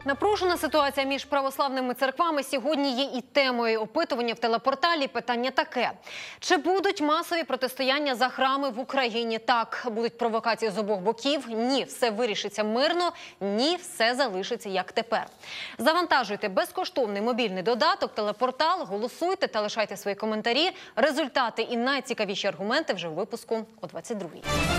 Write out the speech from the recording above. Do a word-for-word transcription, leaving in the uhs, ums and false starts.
Напружена ситуація між православними церквами сьогодні є і темою опитування в телепорталі. Питання таке. Чи будуть масові протистояння за храми в Україні? Так. Будуть провокації з обох боків? Ні. Все вирішиться мирно? Ні. Все залишиться як тепер. Завантажуйте безкоштовний мобільний додаток телепортал, голосуйте та лишайте свої коментарі. Результати і найцікавіші аргументи вже в випуску о двадцять другій.